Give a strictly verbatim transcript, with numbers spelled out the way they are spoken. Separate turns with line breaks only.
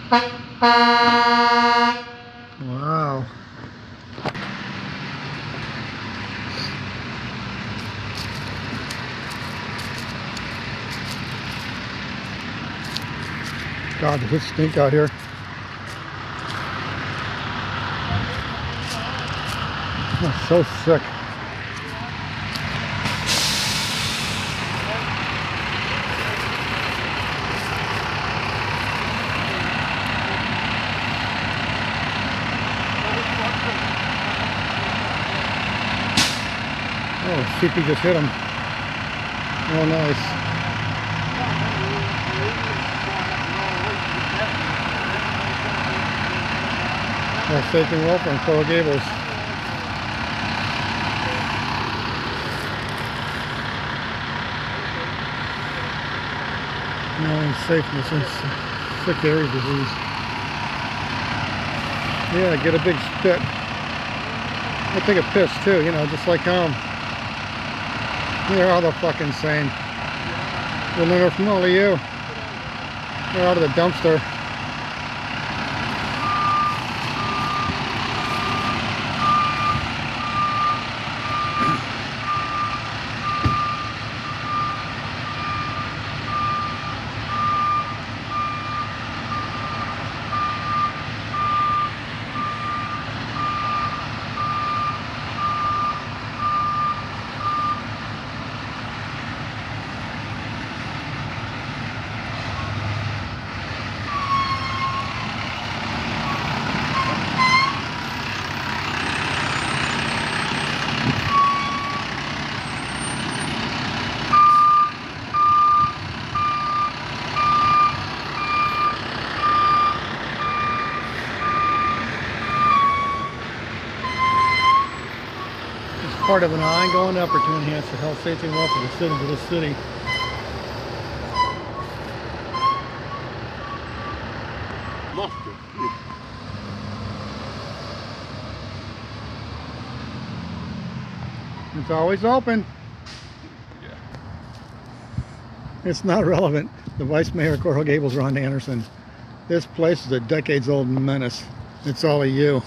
Wow. God, does it stink out here? I'm so sick. Oh, C P just hit him. Oh, nice. That's Satan Wolfer in Coral Gables. No unsafeness and sick area disease. Yeah, get a big spit. I take a piss too, you know, just like home. They're all the fucking same. We'll learn from all of you. They're out of the dumpster. Part of an ongoing effort to enhance the health, safety, and welfare of the citizens of this city. It's always open.
Yeah.
It's not relevant. The Vice Mayor of Coral Gables, Ron Anderson. This place is a decades-old menace. It's all of you.